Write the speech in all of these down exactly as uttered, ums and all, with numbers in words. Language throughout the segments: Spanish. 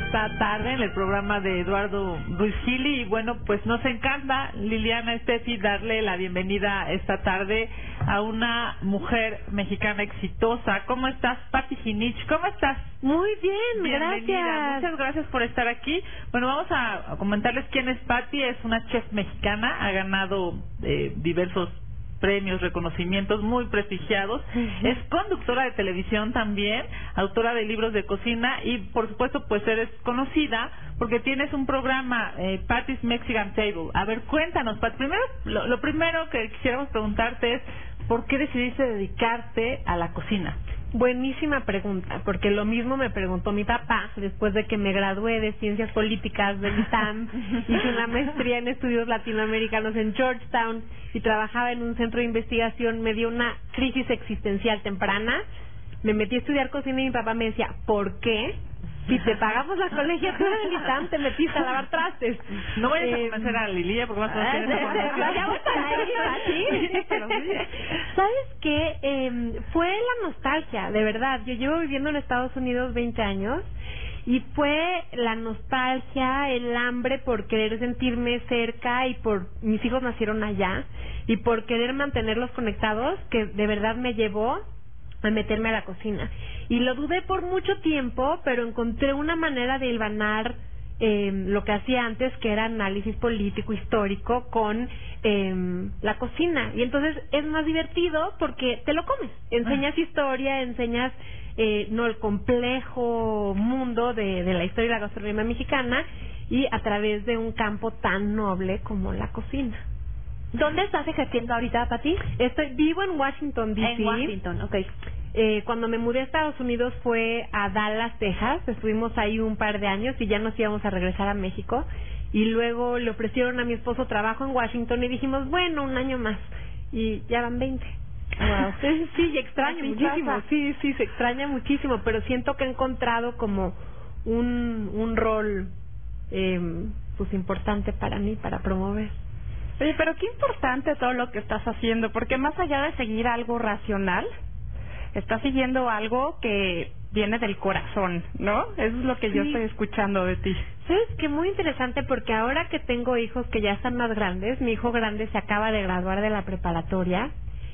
esta tarde en el programa de Eduardo Ruiz Gili. Y bueno, pues nos encanta, Liliana, Steffi, darle la bienvenida esta tarde a una mujer mexicana exitosa. ¿Cómo estás, Patti Jinich? ¿Cómo estás? Muy bien, Bienvenida. gracias. Muchas gracias por estar aquí. Bueno, vamos a comentarles quién es Patti. Es una chef mexicana, ha ganado eh, diversos premios, reconocimientos muy prestigiados. Uh-huh. Es conductora de televisión también, autora de libros de cocina y por supuesto pues eres conocida porque tienes un programa, eh, Patti's Mexican Table. A ver, cuéntanos, Patti. Primero, lo, lo primero que quisiéramos preguntarte es ¿por qué decidiste dedicarte a la cocina? Buenísima pregunta, porque lo mismo me preguntó mi papá después de que me gradué de Ciencias Políticas del I T A M, hice una maestría en Estudios Latinoamericanos en Georgetown y trabajaba en un centro de investigación. Me dio una crisis existencial temprana, me metí a estudiar cocina y mi papá me decía, ¿por qué? Si te pagamos la colegiatura del I T A M, te metiste a lavar trastes. No vayas eh, a convencer a Lilia porque vas a hacer esa formación. Vayamos para ahí, ¿sabes qué? Eh, fue la nostalgia, de verdad. Yo llevo viviendo en Estados Unidos veinte años y fue la nostalgia, el hambre por querer sentirme cerca y por mis hijos nacieron allá y por querer mantenerlos conectados que de verdad me llevó a meterme a la cocina. Y lo dudé por mucho tiempo, pero encontré una manera de hilvanar eh, lo que hacía antes, que era análisis político, histórico, con eh, la cocina. Y entonces es más divertido porque te lo comes. Enseñas historia, enseñas eh, no el complejo mundo de, de la historia y la gastronomía mexicana y a través de un campo tan noble como la cocina. ¿Dónde estás ejerciendo ahorita, Patti? Estoy vivo en Washington, D C En Washington, ok. Eh, cuando me mudé a Estados Unidos fue a Dallas, Texas. Estuvimos ahí un par de años y ya nos íbamos a regresar a México. Y luego le ofrecieron a mi esposo trabajo en Washington y dijimos, bueno, un año más. Y ya van veinte. Wow. Sí, sí, y extraño Así muchísimo. pasa. Sí, sí, se extraña muchísimo, pero siento que he encontrado como un, un rol eh, pues importante para mí, para promover. Oye, pero qué importante todo lo que estás haciendo, porque más allá de seguir algo racional, estás siguiendo algo que viene del corazón, ¿no? Eso es lo que Sí. yo estoy escuchando de ti. ¿Sabes qué? Muy interesante porque ahora que tengo hijos que ya están más grandes, mi hijo grande se acaba de graduar de la preparatoria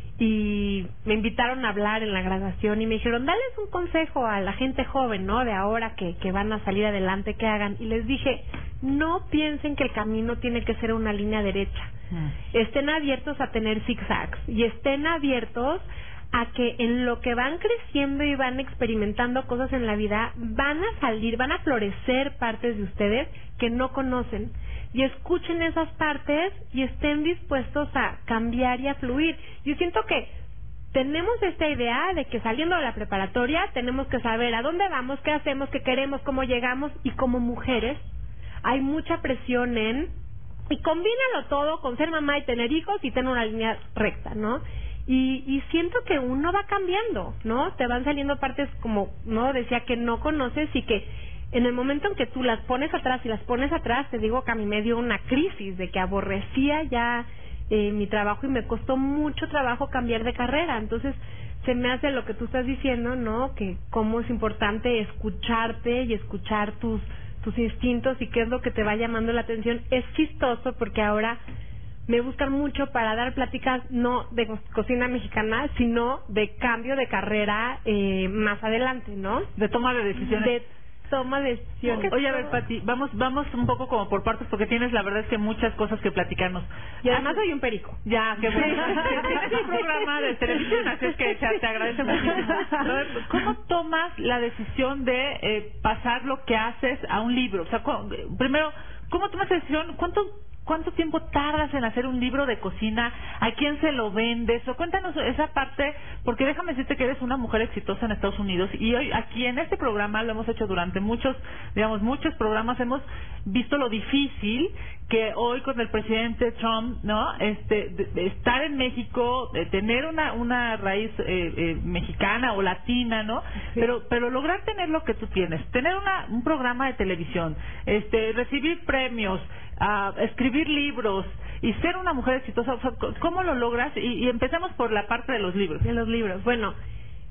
y me invitaron a hablar en la graduación y me dijeron, dales un consejo a la gente joven, ¿no? De ahora que, que van a salir adelante, que hagan. Y les dije, no piensen que el camino tiene que ser una línea derecha. Mm. Estén abiertos a tener zigzags y estén abiertos a que en lo que van creciendo y van experimentando cosas en la vida, van a salir, van a florecer partes de ustedes que no conocen. Y escuchen esas partes y estén dispuestos a cambiar y a fluir. Yo siento que tenemos esta idea de que saliendo de la preparatoria tenemos que saber a dónde vamos, qué hacemos, qué queremos, cómo llegamos. Y como mujeres hay mucha presión en, y combínalo todo con ser mamá y tener hijos y tener una línea recta, ¿no? Y, y siento que uno va cambiando, ¿no? Te van saliendo partes como, ¿no? Decía que no conoces y que en el momento en que tú las pones atrás y las pones atrás, te digo que a mí me dio una crisis de que aborrecía ya eh, mi trabajo y me costó mucho trabajo cambiar de carrera. Entonces se me hace lo que tú estás diciendo, ¿no? Que cómo es importante escucharte y escuchar tus tus instintos y qué es lo que te va llamando la atención. Es chistoso porque ahora me buscan mucho para dar pláticas no de co cocina mexicana, sino de cambio de carrera eh, más adelante, ¿no? De toma de decisiones. De toma de decisiones. Oye, a ver, Patti, vamos vamos un poco como por partes porque tienes, la verdad es que muchas cosas que platicarnos. Y además soy un perico. Ya, qué bueno. Tienes un programa de televisión, así es que te, te agradece muchísimo. A ver, ¿cómo tomas la decisión de eh, pasar lo que haces a un libro? O sea, primero, ¿cómo tomas la decisión? ¿Cuánto ¿Cuánto tiempo tardas en hacer un libro de cocina? ¿A quién se lo vendes? O cuéntanos esa parte, porque déjame decirte que eres una mujer exitosa en Estados Unidos y hoy aquí en este programa lo hemos hecho durante muchos, digamos, muchos programas, hemos visto lo difícil que hoy con el presidente Trump, ¿no? Este, de, de estar en México, de tener una una raíz eh, eh, mexicana o latina, ¿no? Sí. Pero pero lograr tener lo que tú tienes, tener una un programa de televisión, este, recibir premios, a escribir libros y ser una mujer exitosa, o sea, ¿cómo lo logras? Y, y empecemos por la parte de los libros. De los libros. Bueno,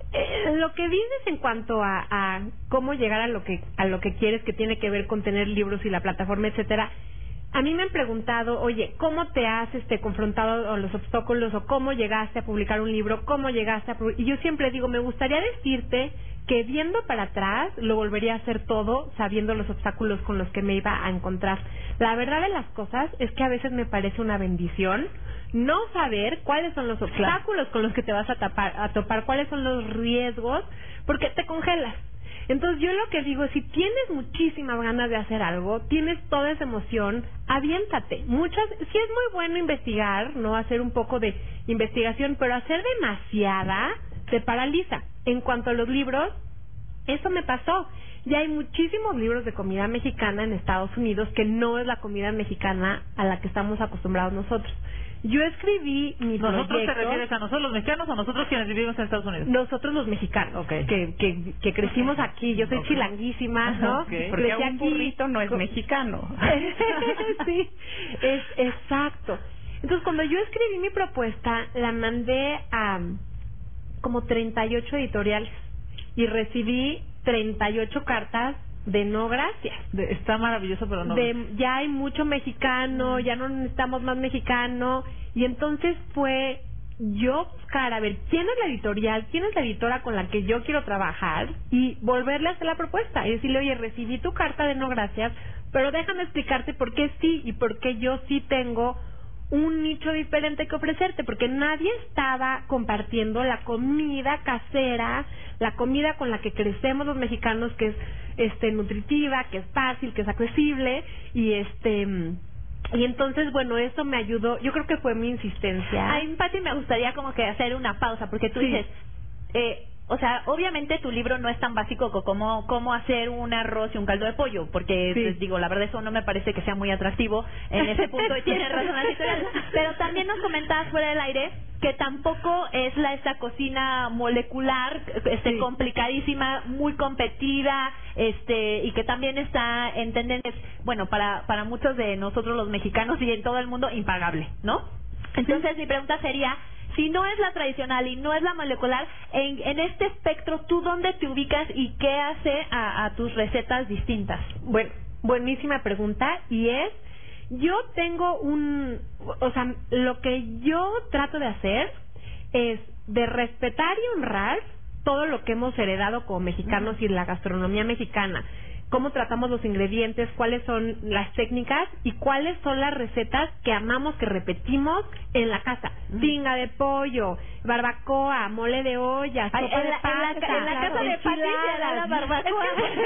Eh, lo que dices en cuanto a, a cómo llegar a lo que a lo que quieres, que tiene que ver con tener libros y la plataforma, etcétera. A mí me han preguntado, oye, ¿cómo te has este, confrontado con los obstáculos o cómo llegaste a publicar un libro? ¿Cómo llegaste a pu-? Y yo siempre digo, me gustaría decirte que viendo para atrás lo volvería a hacer todo sabiendo los obstáculos con los que me iba a encontrar. La verdad de las cosas es que a veces me parece una bendición no saber cuáles son los obstáculos con los que te vas a, tapar, a topar, cuáles son los riesgos, porque te congelas. Entonces yo lo que digo es, si tienes muchísimas ganas de hacer algo, tienes toda esa emoción, aviéntate. Muchas, sí es muy bueno investigar, no hacer un poco de investigación, pero hacer demasiada te paraliza. En cuanto a los libros, eso me pasó. Ya hay muchísimos libros de comida mexicana en Estados Unidos que no es la comida mexicana a la que estamos acostumbrados nosotros. Yo escribí mi ¿Nosotros proyecto, te refieres a nosotros los mexicanos o nosotros quienes vivimos en Estados Unidos? Nosotros los mexicanos, Okay. que, que, que crecimos aquí. Yo soy Okay. chilanguísima, ¿no? Okay. Porque Crecí un burrito no es mexicano. Sí, es exacto. Entonces, cuando yo escribí mi propuesta, la mandé a como treinta y ocho editoriales y recibí treinta y ocho cartas de no gracias. De, está maravilloso, pero no. De, ya hay mucho mexicano, ya no necesitamos más mexicano. Y entonces fue yo buscar a ver quién es la editorial, quién es la editora con la que yo quiero trabajar y volverle a hacer la propuesta y decirle, oye, recibí tu carta de no gracias, pero déjame explicarte por qué sí y por qué yo sí tengo un nicho diferente que ofrecerte, porque nadie estaba compartiendo la comida casera, la comida con la que crecemos los mexicanos, que es este nutritiva, que es fácil, que es accesible, y este y entonces, bueno, eso me ayudó. Yo creo que fue mi insistencia. A mí, Pati, me gustaría como que hacer una pausa, porque tú Sí. dices, eh, o sea, obviamente tu libro no es tan básico como cómo hacer un arroz y un caldo de pollo, porque, Sí. pues, digo, la verdad eso no me parece que sea muy atractivo en ese punto, y tienes razón la editorial. Pero también nos comentabas fuera del aire que tampoco es la esta cocina molecular, este Sí. complicadísima, muy competida, este y que también está en tendencias, bueno, para para muchos de nosotros los mexicanos y en todo el mundo, impagable, ¿no? Entonces mi pregunta sería, si no es la tradicional y no es la molecular, en, en este espectro, ¿tú dónde te ubicas y qué hace a, a tus recetas distintas? Bueno, buenísima pregunta, y es, yo tengo un, o sea, lo que yo trato de hacer es de respetar y honrar todo lo que hemos heredado como mexicanos y la gastronomía mexicana. Cómo tratamos los ingredientes, cuáles son las técnicas y cuáles son las recetas que amamos, que repetimos en la casa. Tinga de pollo, barbacoa, mole de olla, sopa Ay, en, de la, pasta, en, la, en la casa de Pati se da la barbacoa.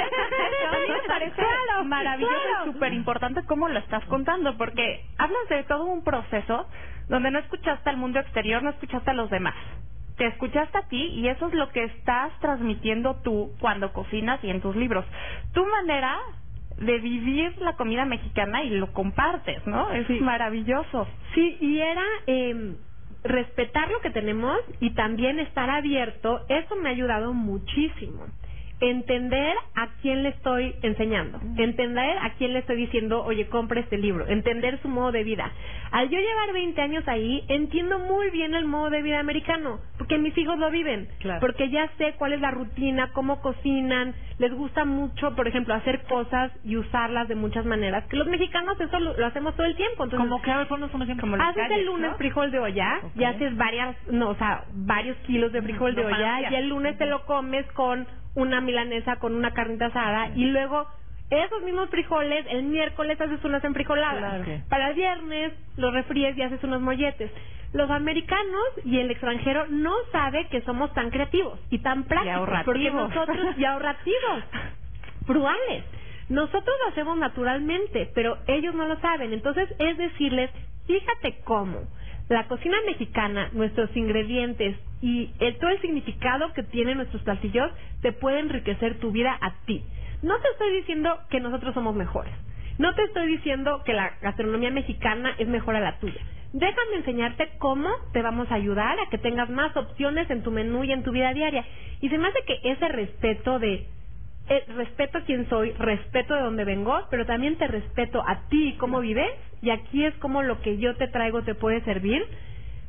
A mí me parece Claro, maravilloso claro. y súper importante cómo lo estás contando, porque hablas de todo un proceso donde no escuchaste al mundo exterior, no escuchaste a los demás. Te escuchaste a ti, y eso es lo que estás transmitiendo tú cuando cocinas y en tus libros. Tu manera de vivir la comida mexicana, y lo compartes, ¿no? Es Sí. maravilloso. Sí, y era eh, respetar lo que tenemos y también estar abierto. Eso me ha ayudado muchísimo. Entender a quién le estoy enseñando, entender a quién le estoy diciendo, oye, compra este libro, entender su modo de vida. Al yo llevar veinte años ahí, entiendo muy bien el modo de vida americano, porque mis hijos lo viven, Claro. porque ya sé cuál es la rutina, cómo cocinan, les gusta mucho, por ejemplo, hacer cosas y usarlas de muchas maneras, que los mexicanos eso lo, lo hacemos todo el tiempo. Entonces, Como que, a ver, ponnos un ejemplo. Como los haces calles, el lunes ¿no? frijol de olla, Ok. y haces varias, no, o sea, varios kilos de frijol de No, olla, para y el lunes te lo comes con una milanesa, con una carnita asada, y luego esos mismos frijoles, el miércoles haces unas enfrijoladas. Claro. Ok. Para el viernes los refríes y haces unos molletes. Los americanos y el extranjero no sabe que somos tan creativos y tan prácticos, ahorrativos. porque nosotros, y ahorrativos, frugales. Nosotros lo hacemos naturalmente, pero ellos no lo saben. Entonces es decirles, fíjate cómo la cocina mexicana, nuestros ingredientes y el, todo el significado que tienen nuestros platillos te puede enriquecer tu vida a ti. No te estoy diciendo que nosotros somos mejores. No te estoy diciendo que la gastronomía mexicana es mejor a la tuya. Déjame enseñarte cómo te vamos a ayudar a que tengas más opciones en tu menú y en tu vida diaria. Y se me hace que ese respeto de eh, respeto a quién soy, respeto de dónde vengo, pero también te respeto a ti y cómo vives, y aquí es como lo que yo te traigo te puede servir,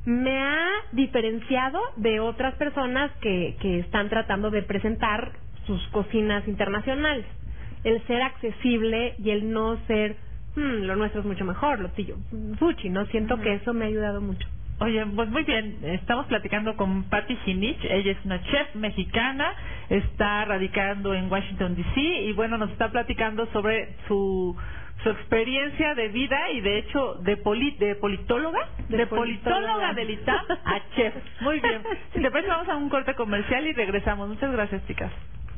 me ha diferenciado de otras personas que, que están tratando de presentar sus cocinas internacionales. El ser accesible y el no ser, hmm, lo nuestro es mucho mejor, lo tuyo, sushi, ¿no? Siento uh-huh. que eso me ha ayudado mucho. Oye, pues muy bien, estamos platicando con Patty Jinich, ella es una chef mexicana, está radicando en Washington D C y bueno, nos está platicando sobre su su experiencia de vida y de hecho de poli, de politóloga, de, de politóloga, politóloga del I T A M a chef. Muy bien. Si te parece, vamos a un corte comercial y regresamos. Muchas gracias, chicas.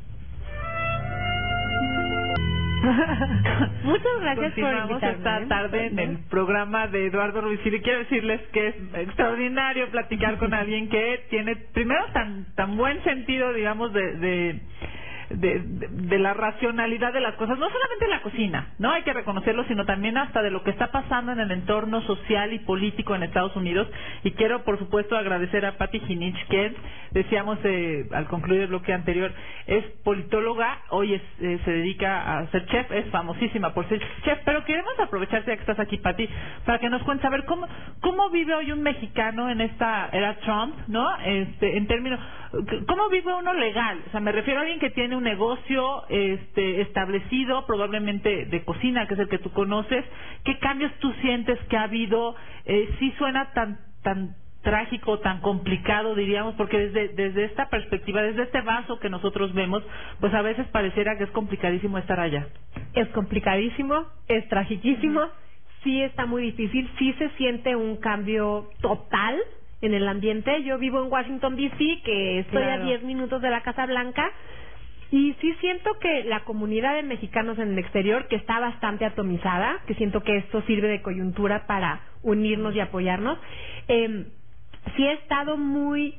Muchas gracias por invitarme. Esta tarde en el programa de Eduardo Rubicini. Quiero decirles que es extraordinario platicar con alguien que tiene primero tan tan buen sentido, digamos, de, de De, de, de la racionalidad de las cosas, no solamente en la cocina, no hay que reconocerlo, sino también hasta de lo que está pasando en el entorno social y político en Estados Unidos. Y quiero, por supuesto, agradecer a Patty Jinich, que decíamos eh, al concluir el bloque anterior, es politóloga, hoy es, eh, se dedica a ser chef, es famosísima por ser chef, pero queremos aprovecharte ya que estás aquí, Patty, para que nos cuentes a ver cómo cómo vive hoy un mexicano en esta era Trump, ¿no? Este, en términos, ¿cómo vive uno legal? O sea, me refiero a alguien que tiene un negocio este establecido, probablemente de cocina, que es el que tú conoces. ¿Qué cambios tú sientes que ha habido? Eh, sí suena tan tan trágico, tan complicado, diríamos, porque desde desde esta perspectiva, desde este vaso que nosotros vemos, pues a veces pareciera que es complicadísimo estar allá. Es complicadísimo, es tragiquísimo, uh-huh. sí está muy difícil, sí se siente un cambio total en el ambiente. Yo vivo en Washington D C, que estoy claro. a diez minutos de la Casa Blanca. Y sí siento que la comunidad de mexicanos en el exterior, que está bastante atomizada, que siento que esto sirve de coyuntura para unirnos y apoyarnos, eh, sí he estado muy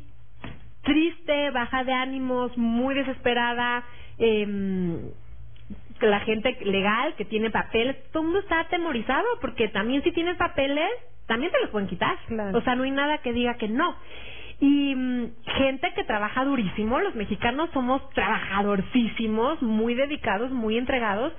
triste, baja de ánimos, muy desesperada. Eh, la gente legal que tiene papeles, todo el mundo está atemorizado, porque también si tienes papeles, también te los pueden quitar. Claro. O sea, no hay nada que diga que no. Y mmm, gente que trabaja durísimo, los mexicanos somos trabajadorcísimos, muy dedicados, muy entregados.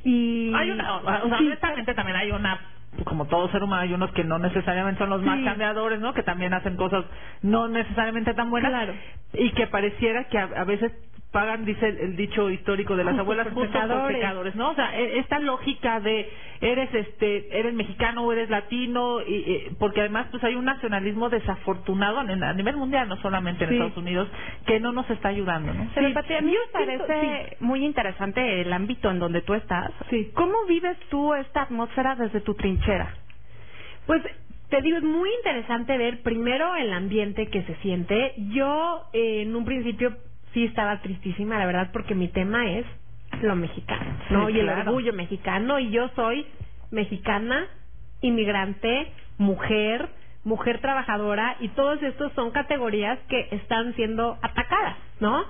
Y hay una, o sea, sí, honestamente también hay una, como todo ser humano, hay unos que no necesariamente son los sí. más cambiadores, ¿no? Que también hacen cosas no necesariamente tan buenas. Claro. Y que pareciera que a, a veces pagan, dice el, el dicho histórico de las justo abuelas, justo por pecadores, ¿no? O sea, esta lógica de eres este eres mexicano o eres latino, y, y, porque además pues hay un nacionalismo desafortunado en, a nivel mundial, no solamente en sí. Estados Unidos, que no nos está ayudando, ¿no? Pero sí. Pati, a mí me parece sí. muy interesante el ámbito en donde tú estás. Sí. ¿Cómo vives tú esta atmósfera desde tu trinchera? Pues te digo, es muy interesante ver primero el ambiente que se siente. Yo eh, en un principio sí estaba tristísima, la verdad, porque mi tema es lo mexicano, ¿no? Sí, y claro. el orgullo mexicano, y yo soy mexicana, inmigrante, mujer, mujer trabajadora, y todos estos son categorías que están siendo atacadas, ¿no?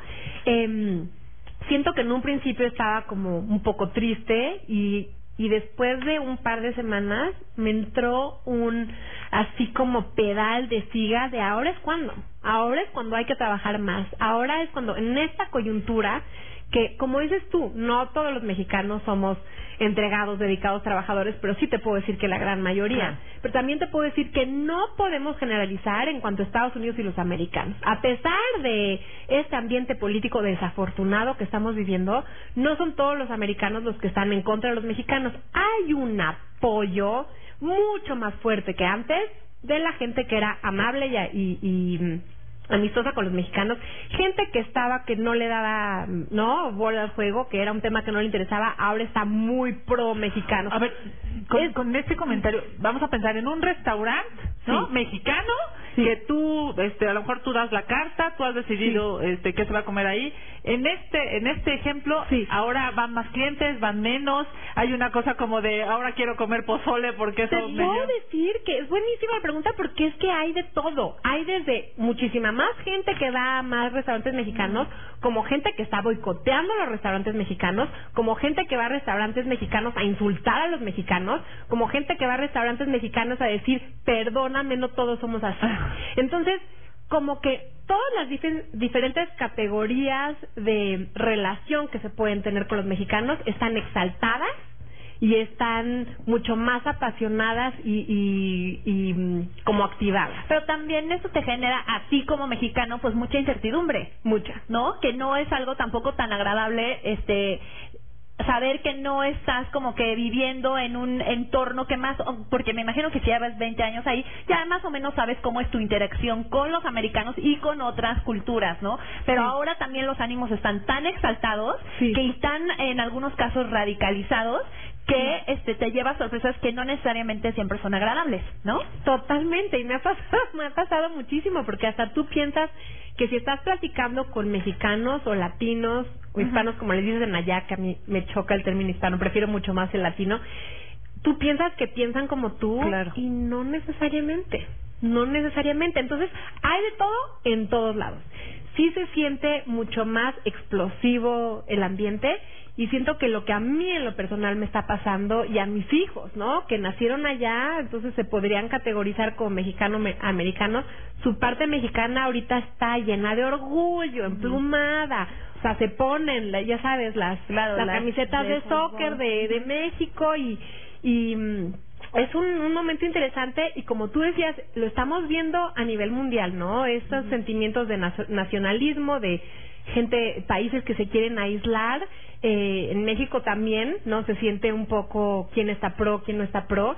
Eh, siento que en un principio estaba como un poco triste, y y después de un par de semanas me entró un así como pedal de siga de ahora es cuando, ahora es cuando hay que trabajar más, ahora es cuando en esta coyuntura que, como dices tú, no todos los mexicanos somos entregados, dedicados, trabajadores, pero sí te puedo decir que la gran mayoría. Claro. Pero también te puedo decir que no podemos generalizar en cuanto a Estados Unidos y los americanos. A pesar de este ambiente político desafortunado que estamos viviendo, no son todos los americanos los que están en contra de los mexicanos. Hay un apoyo mucho más fuerte que antes de la gente que era amable y, y, y amistosa con los mexicanos, gente que estaba que no le daba no bola al juego, que era un tema que no le interesaba, ahora está muy pro mexicano. A ver, con, es, con este comentario vamos a pensar en un restaurante, ¿no? Sí. Mexicano, sí. que tú este a lo mejor tú das la carta, tú has decidido sí. este qué se va a comer ahí. En este en este ejemplo, sí. ahora van más clientes, van menos, hay una cosa como de ahora quiero comer pozole porque eso te me puedo decir que es buenísima la pregunta, porque es que hay de todo, hay desde muchísima más gente que va a más restaurantes mexicanos, como gente que está boicoteando los restaurantes mexicanos, como gente que va a restaurantes mexicanos a insultar a los mexicanos, como gente que va a restaurantes mexicanos a decir perdóname, no todos somos así. Entonces, como que todas las dif- diferentes categorías de relación que se pueden tener con los mexicanos están exaltadas, y están mucho más apasionadas y, y, y mm, como activadas. Pero también eso te genera a ti como mexicano pues mucha incertidumbre, Mucha. ¿no? Que no es algo tampoco tan agradable, este saber que no estás como que viviendo en un entorno que más, porque me imagino que si llevas veinte años ahí, ya más o menos sabes cómo es tu interacción con los americanos y con otras culturas, ¿no? Pero sí. ahora también los ánimos están tan exaltados sí. que están en algunos casos radicalizados que este te lleva sorpresas que no necesariamente siempre son agradables, ¿no? Totalmente, y me ha pasado, me ha pasado muchísimo, porque hasta tú piensas que si estás platicando con mexicanos o latinos o hispanos, uh-huh. como les dices en allá, que a mí me choca el término hispano, prefiero mucho más el latino, tú piensas que piensan como tú, claro. y no necesariamente, no necesariamente. Entonces, hay de todo en todos lados. Sí se siente mucho más explosivo el ambiente, y siento que lo que a mí en lo personal me está pasando, y a mis hijos, ¿no?, que nacieron allá, entonces se podrían categorizar como mexicano-americanos, su parte mexicana ahorita está llena de orgullo, emplumada, o sea, se ponen, ya sabes, las, claro, las, las camisetas de, de soccer de, de México, y... y es un, un momento interesante, y como tú decías, lo estamos viendo a nivel mundial, ¿no? Estos uh-huh. sentimientos de nacionalismo, de gente, países que se quieren aislar. Eh, en México también, ¿no? Se siente un poco quién está pro, quién no está pro.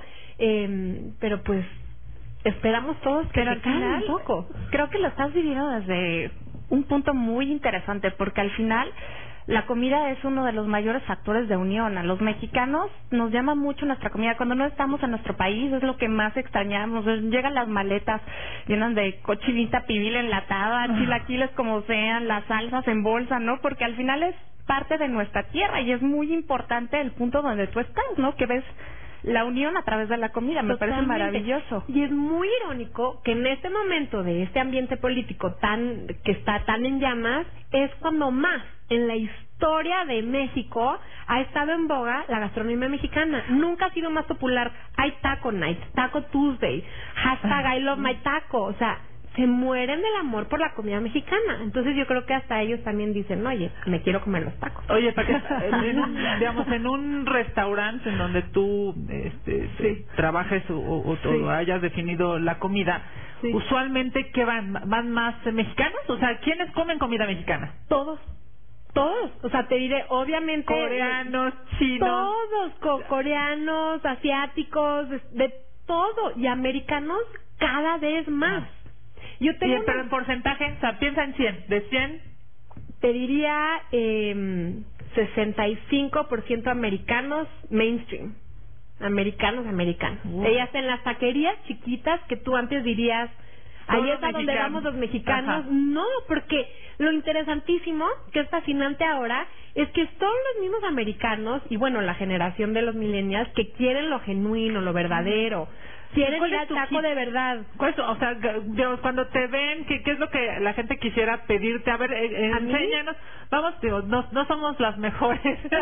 Eh, pero pues esperamos todos que pero se calme un poco. Creo que lo estás viviendo desde un punto muy interesante, porque al final la comida es uno de los mayores factores de unión. A los mexicanos nos llama mucho nuestra comida. Cuando no estamos en nuestro país es lo que más extrañamos. Llegan las maletas llenas de cochinita pibil enlatada, chilaquiles como sean, las salsas en bolsa, ¿no? Porque al final es parte de nuestra tierra, y es muy importante el punto donde tú estás, ¿no? Que ves la unión a través de la comida. Me Totalmente. parece maravilloso. Y es muy irónico que en este momento de este ambiente político tan que está tan en llamas, es cuando más en la historia de México ha estado en boga la gastronomía mexicana. Nunca ha sido más popular. Hay Taco Night, Taco Tuesday, hashtag I love my taco. O sea, se mueren del amor por la comida mexicana. Entonces yo creo que hasta ellos también dicen, oye, me quiero comer los tacos. Oye, Pati, en un, digamos, en un restaurante en donde tú este, sí. trabajes o, o, sí. o hayas definido la comida, sí. usualmente, ¿qué van? ¿Van más mexicanos? O sea, ¿quiénes comen comida mexicana? Todos. Todos, o sea, te diré, obviamente... Coreanos, chinos... Todos, co coreanos, asiáticos, de, de todo, y americanos cada vez más. Yo tengo y en, pero en porcentaje, o sea, piensa en cien, de cien... Te diría eh, sesenta y cinco por ciento americanos mainstream. Americanos, americanos. Uh. Ellas en las taquerías chiquitas que tú antes dirías... Ahí es a donde vamos los mexicanos. Ajá. No, porque lo interesantísimo, que es fascinante ahora, es que todos los mismos americanos, y bueno, la generación de los millennials, que quieren lo genuino, lo verdadero, quieren ir al taco de verdad. ¿Cuál es, o sea, Dios, cuando te ven, ¿qué, ¿qué es lo que la gente quisiera pedirte? A ver, eh, enséñanos. Vamos, digo, no, no somos las mejores,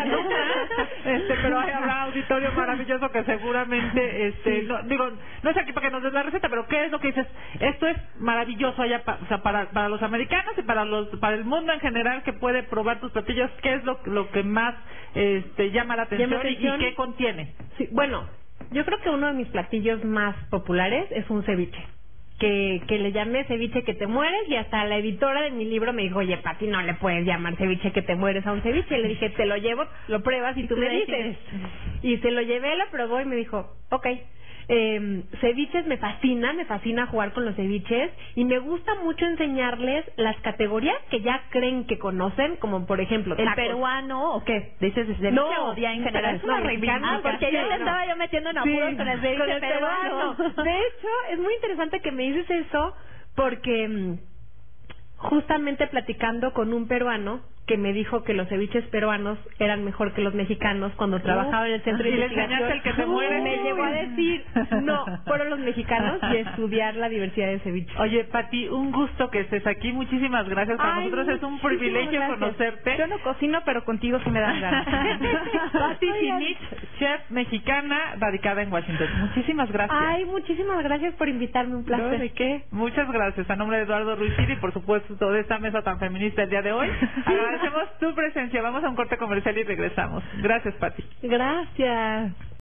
este, pero hay, habrá auditorio maravilloso que seguramente, este, sí. no, digo, no es aquí para que nos des la receta, pero ¿qué es lo que dices? Esto es maravilloso allá, pa, o sea, para, para los americanos y para los, para el mundo en general que puede probar tus platillos. ¿Qué es lo, lo que más, este, llama la atención, llama atención. y, y qué contiene? Sí, bueno. Yo creo que uno de mis platillos más populares es un ceviche, que, que le llamé ceviche que te mueres, y hasta la editora de mi libro me dijo, oye, Pati, no le puedes llamar ceviche que te mueres a un ceviche. Y le dije, te lo llevo, lo pruebas y tú me dices. Y se lo llevé, lo probó y me dijo, ok. Eh, ceviches me fascina, me fascina jugar con los ceviches, y me gusta mucho enseñarles las categorías que ya creen que conocen, como por ejemplo el tacos. peruano o qué, dices ceviche no, o día en general. Es una reivindicación. Ah, porque ya no. estaba yo metiendo en apuros sí, con el ceviche con el peruano. peruano. De hecho, es muy interesante que me dices eso, porque justamente platicando con un peruano que me dijo que los ceviches peruanos eran mejor que los mexicanos cuando trabajaba en el centro de investigación. El que se muere. Me llegó a decir, no, fueron los mexicanos, y estudiar la diversidad de ceviches. Oye, Pati, un gusto que estés aquí. Muchísimas gracias. Para Ay, nosotros es un privilegio gracias. conocerte. Yo no cocino, pero contigo sí me dan ganas. Pati Chinich, chef mexicana radicada en Washington. Muchísimas gracias. Ay, muchísimas gracias por invitarme, un placer. ¿No? ¿De qué? Muchas gracias. A nombre de Eduardo Ruiz y por supuesto de esta mesa tan feminista el día de hoy. agradecemos tu presencia. Vamos a un corte comercial y regresamos. Gracias, Pati. Gracias.